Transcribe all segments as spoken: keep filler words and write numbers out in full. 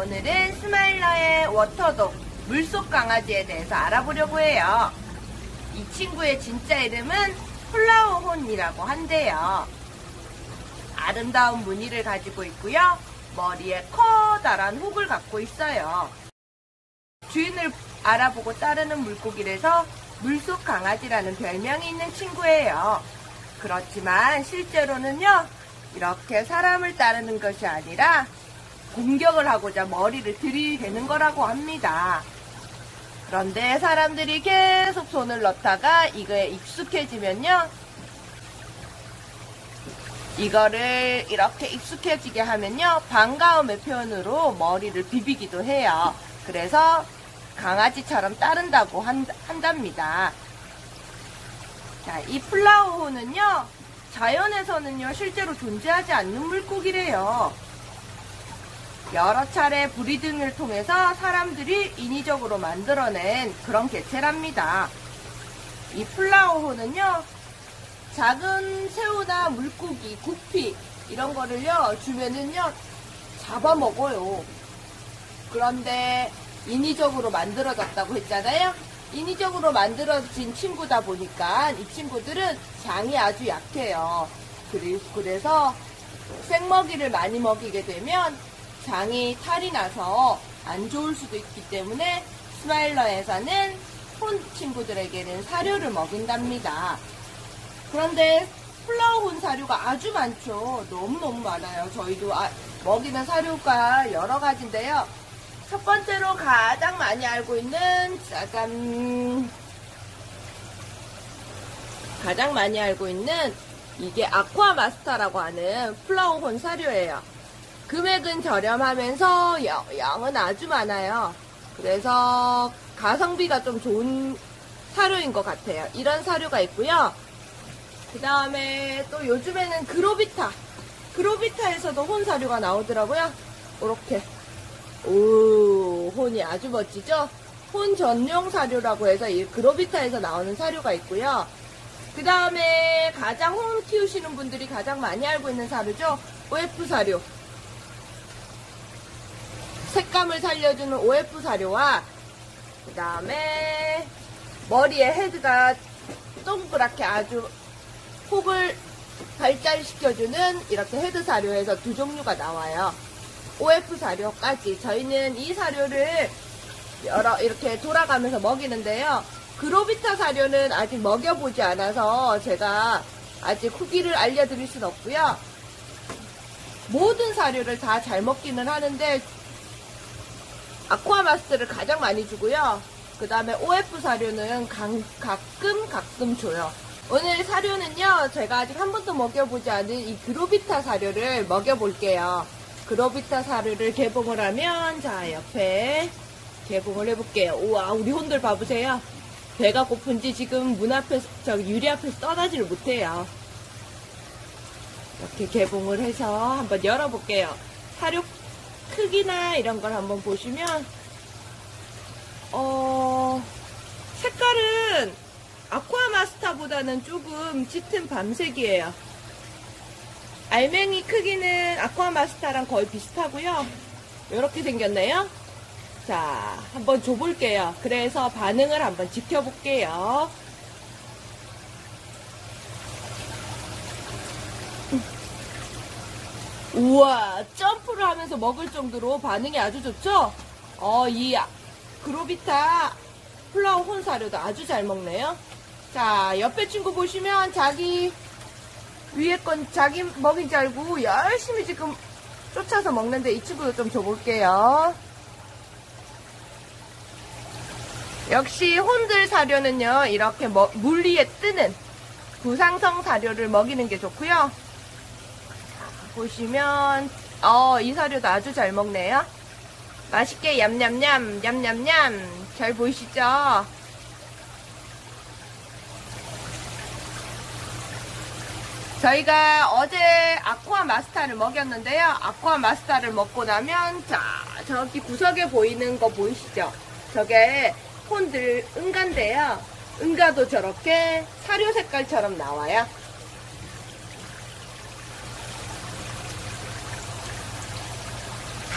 오늘은 스마일러의 워터독 물속 강아지에 대해서 알아보려고 해요. 이 친구의 진짜 이름은 플라워혼이라고 한대요. 아름다운 무늬를 가지고 있고요. 머리에 커다란 혹을 갖고 있어요. 주인을 알아보고 따르는 물고기라서 물속 강아지라는 별명이 있는 친구예요. 그렇지만 실제로는요, 이렇게 사람을 따르는 것이 아니라 공격을 하고자 머리를 들이대는 거라고 합니다. 그런데 사람들이 계속 손을 넣다가 이거에 익숙해지면요, 이거를 이렇게 익숙해지게 하면요, 반가움의 표현으로 머리를 비비기도 해요. 그래서 강아지처럼 따른다고 한, 한답니다. 자, 이 플라워혼은요, 자연에서는요, 실제로 존재하지 않는 물고기래요. 여러 차례 브리딩을 통해서 사람들이 인위적으로 만들어낸 그런 개체랍니다. 이 플라워혼은요, 작은 새우나 물고기, 구피 이런 거를요 주면은요 잡아먹어요. 그런데 인위적으로 만들어졌다고 했잖아요. 인위적으로 만들어진 친구다 보니까 이 친구들은 장이 아주 약해요. 그래서 생먹이를 많이 먹이게 되면 장이 탈이 나서 안 좋을 수도 있기 때문에 스마일러에서는 혼 친구들에게는 사료를 먹인답니다. 그런데 플라워혼 사료가 아주 많죠. 너무너무 많아요. 저희도 아, 먹이는 사료가 여러 가지인데요. 첫 번째로 가장 많이 알고 있는 짜잔, 가장 많이 알고 있는 이게 아쿠아 마스터라고 하는 플라워혼 사료예요. 금액은 저렴하면서 영, 양은 아주 많아요. 그래서 가성비가 좀 좋은 사료인 것 같아요. 이런 사료가 있고요. 그 다음에 또 요즘에는 그로비타, 그로비타에서도 혼 사료가 나오더라고요. 이렇게 오, 혼이 아주 멋지죠? 혼 전용 사료라고 해서 이 그로비타에서 나오는 사료가 있고요. 그 다음에 가장 혼 키우시는 분들이 가장 많이 알고 있는 사료죠. 오에프 사료, 색감을 살려주는 오에프 사료와 그 다음에 머리에 헤드가 동그랗게 아주 혹을 발달시켜주는 이렇게 헤드 사료에서 두 종류가 나와요. 오에프 사료까지. 저희는 이 사료를 여러 이렇게 돌아가면서 먹이는데요. 그로비타 사료는 아직 먹여보지 않아서 제가 아직 후기를 알려드릴 순 없고요. 모든 사료를 다 잘 먹기는 하는데 아쿠아 마스터를 가장 많이 주고요. 그 다음에 오에프 사료는 강, 가끔 가끔 줘요. 오늘 사료는요, 제가 아직 한 번도 먹여보지 않은 이 그로비타 사료를 먹여볼게요. 그로비타 사료를 개봉을 하면, 자, 옆에 개봉을 해볼게요. 우와, 우리 혼들 봐보세요. 배가 고픈지 지금 문 앞에서, 저 유리 앞에서 떠나지를 못해요. 이렇게 개봉을 해서 한번 열어볼게요. 사료 크기나 이런 걸 한번 보시면, 어, 색깔은 아쿠아 마스터보다는 조금 짙은 밤색이에요. 알맹이 크기는 아쿠아 마스터랑 거의 비슷하고요. 이렇게 생겼네요. 자, 한번 줘볼게요. 그래서 반응을 한번 지켜볼게요. 우와, 점프를 하면서 먹을 정도로 반응이 아주 좋죠? 어, 이 그로비타 플라워혼 사료도 아주 잘 먹네요. 자, 옆에 친구 보시면 자기 위에 건 자기 먹인 줄 알고 열심히 지금 쫓아서 먹는데 이 친구도 좀 줘볼게요. 역시 혼들 사료는요, 이렇게 뭐, 물 위에 뜨는 구상성 사료를 먹이는 게 좋고요. 자, 보시면 어, 이 사료도 아주 잘 먹네요. 맛있게 얌얌얌 얌얌얌 잘 보이시죠? 저희가 어제 아쿠아 마스터를 먹였는데요. 아쿠아 마스터를 먹고 나면 자, 저기 구석에 보이는 거 보이시죠? 저게 혼들 응가인데요. 응가도 저렇게 사료 색깔처럼 나와요.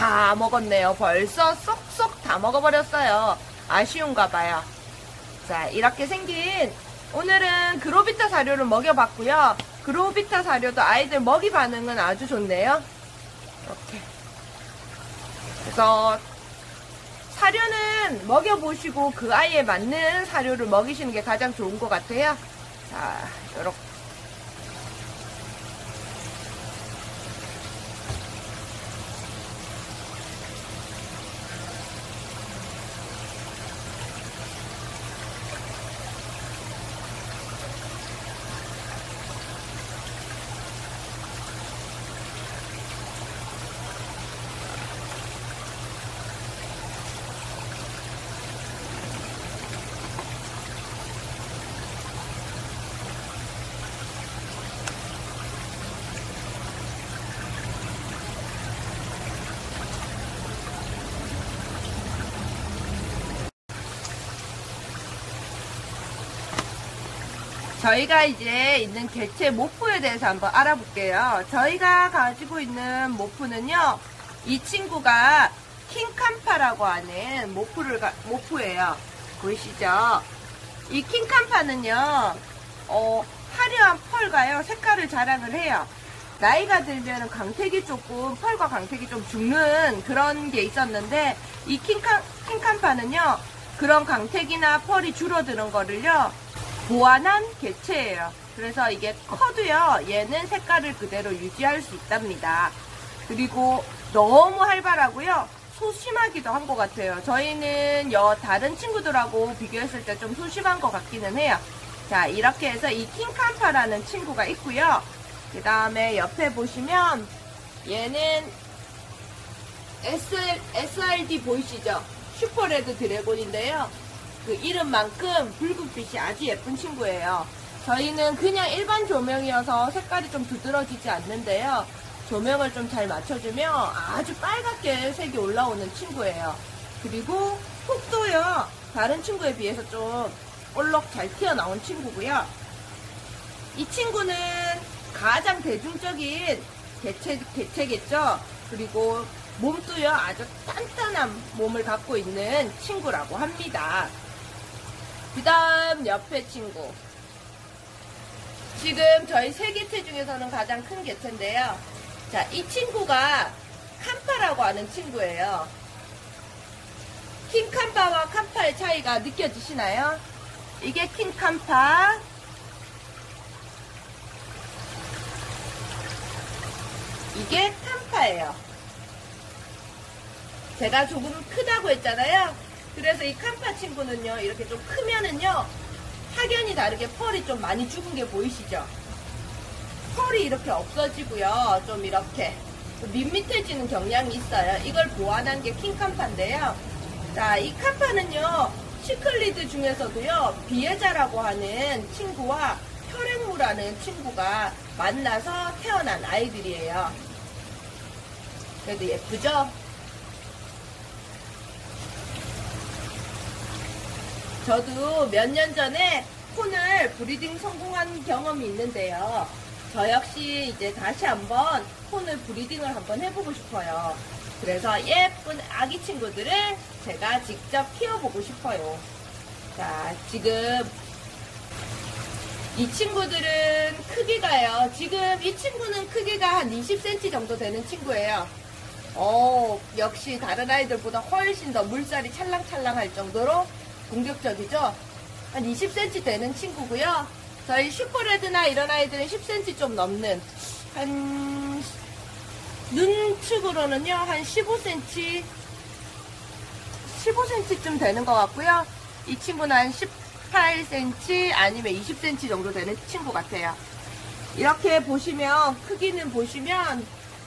다 먹었네요. 벌써 쏙쏙 다 먹어버렸어요. 아쉬운가 봐요. 자, 이렇게 생긴 오늘은 그로비타 사료를 먹여봤고요. 그로비타 사료도 아이들 먹이 반응은 아주 좋네요. 이렇게. 그래서 사료는 먹여보시고 그 아이에 맞는 사료를 먹이시는 게 가장 좋은 것 같아요. 자, 이렇게. 저희가 이제 있는 개체 모프에 대해서 한번 알아볼게요. 저희가 가지고 있는 모프는요, 이 친구가 킹캄파라고 하는 모프를 가, 모프예요. 보이시죠? 이 킹캄파는요, 어, 화려한 펄과요, 색깔을 자랑을 해요. 나이가 들면 광택이 조금, 펄과 광택이 좀 죽는 그런 게 있었는데, 이 킹캄, 킹캄파는요, 그런 광택이나 펄이 줄어드는 거를요, 보완한 개체예요. 그래서 이게 커도요, 얘는 색깔을 그대로 유지할 수 있답니다. 그리고 너무 활발하고요, 소심하기도 한 것 같아요. 저희는 여 다른 친구들하고 비교했을 때 좀 소심한 것 같기는 해요. 자, 이렇게 해서 이 킹캄파라는 친구가 있고요. 그 다음에 옆에 보시면 얘는 에스알디 보이시죠? 슈퍼레드 드래곤인데요. 그 이름만큼 붉은빛이 아주 예쁜 친구예요. 저희는 그냥 일반 조명이어서 색깔이 좀 두드러지지 않는데요. 조명을 좀 잘 맞춰주면 아주 빨갛게 색이 올라오는 친구예요. 그리고 톡도요, 다른 친구에 비해서 좀 올록 잘 튀어나온 친구고요. 이 친구는 가장 대중적인 개체, 개체겠죠. 그리고 몸도요, 아주 단단한 몸을 갖고 있는 친구라고 합니다. 그 다음 옆에 친구, 지금 저희 세 개체 중에서는 가장 큰 개체인데요. 자, 이 친구가 캄파라고 하는 친구예요. 킹캄파와 캄파의 차이가 느껴지시나요? 이게 킹캄파, 이게 캄파예요. 제가 조금 크다고 했잖아요. 그래서 이 캄파 친구는요, 이렇게 좀 크면은요, 확연히 다르게 펄이 좀 많이 죽은 게 보이시죠? 펄이 이렇게 없어지고요, 좀 이렇게 밋밋해지는 경향이 있어요. 이걸 보완한 게 킹캄파인데요. 자, 이 캄파는요, 시클리드 중에서도요, 비에자라고 하는 친구와 혈액무라는 친구가 만나서 태어난 아이들이에요. 그래도 예쁘죠? 저도 몇 년 전에 폰을 브리딩 성공한 경험이 있는데요. 저 역시 이제 다시 한번 폰을 브리딩을 한번 해보고 싶어요. 그래서 예쁜 아기 친구들을 제가 직접 키워보고 싶어요. 자, 지금 이 친구들은 크기가요. 지금 이 친구는 크기가 한 이십 센티미터 정도 되는 친구예요. 어, 역시 다른 아이들보다 훨씬 더 물살이 찰랑찰랑할 정도로 공격적이죠? 한 이십 센티미터 되는 친구고요. 저희 슈퍼레드나 이런 아이들은 십 센티미터 좀 넘는, 한 눈축으로는요 한 십오 센티미터 십오 센티미터쯤 되는 것 같고요. 이 친구는 한 십팔 센티미터 아니면 이십 센티미터 정도 되는 친구 같아요. 이렇게 보시면, 크기는 보시면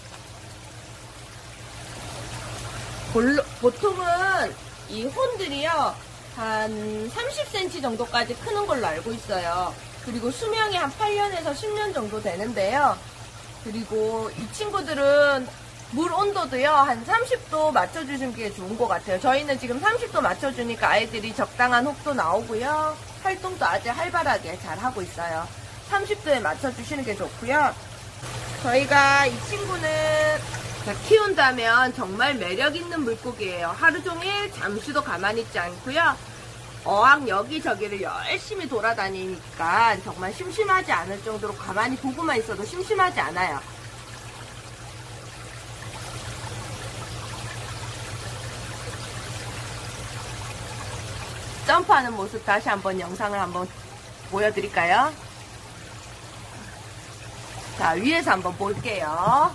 볼로, 보통은 이 혼들이요 한 삼십 센티미터 정도까지 크는 걸로 알고 있어요. 그리고 수명이 한 팔 년에서 십 년 정도 되는데요. 그리고 이 친구들은 물 온도도요 한 삼십 도 맞춰주시는 게 좋은 것 같아요. 저희는 지금 삼십 도 맞춰주니까 아이들이 적당한 혹도 나오고요, 활동도 아주 활발하게 잘 하고 있어요. 삼십 도에 맞춰주시는 게 좋고요. 저희가 이 친구는 자, 키운다면 정말 매력 있는 물고기예요. 하루 종일 잠시도 가만히 있지 않고요. 어항 여기저기를 열심히 돌아다니니까 정말 심심하지 않을 정도로 가만히 보고만 있어도 심심하지 않아요. 점프하는 모습 다시 한번 영상을 한번 보여드릴까요? 자, 위에서 한번 볼게요.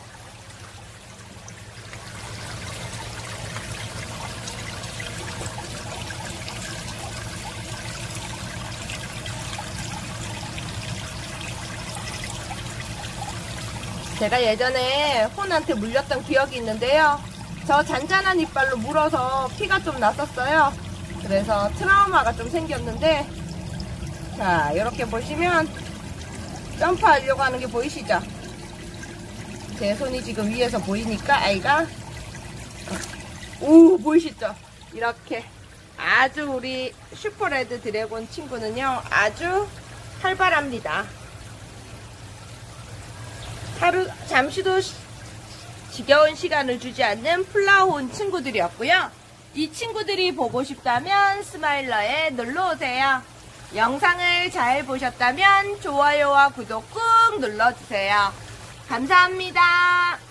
제가 예전에 혼한테 물렸던 기억이 있는데요. 저 잔잔한 이빨로 물어서 피가 좀 났었어요. 그래서 트라우마가 좀 생겼는데, 자, 이렇게 보시면 점프하려고 하는 게 보이시죠? 제 손이 지금 위에서 보이니까 아이가 오, 보이시죠? 이렇게 아주 우리 슈퍼레드 드래곤 친구는요, 아주 활발합니다. 하루 잠시도 지겨운 시간을 주지 않는 플라혼 친구들이었고요. 이 친구들이 보고 싶다면 스마일러에 놀러오세요. 영상을 잘 보셨다면 좋아요와 구독 꾹 눌러주세요. 감사합니다.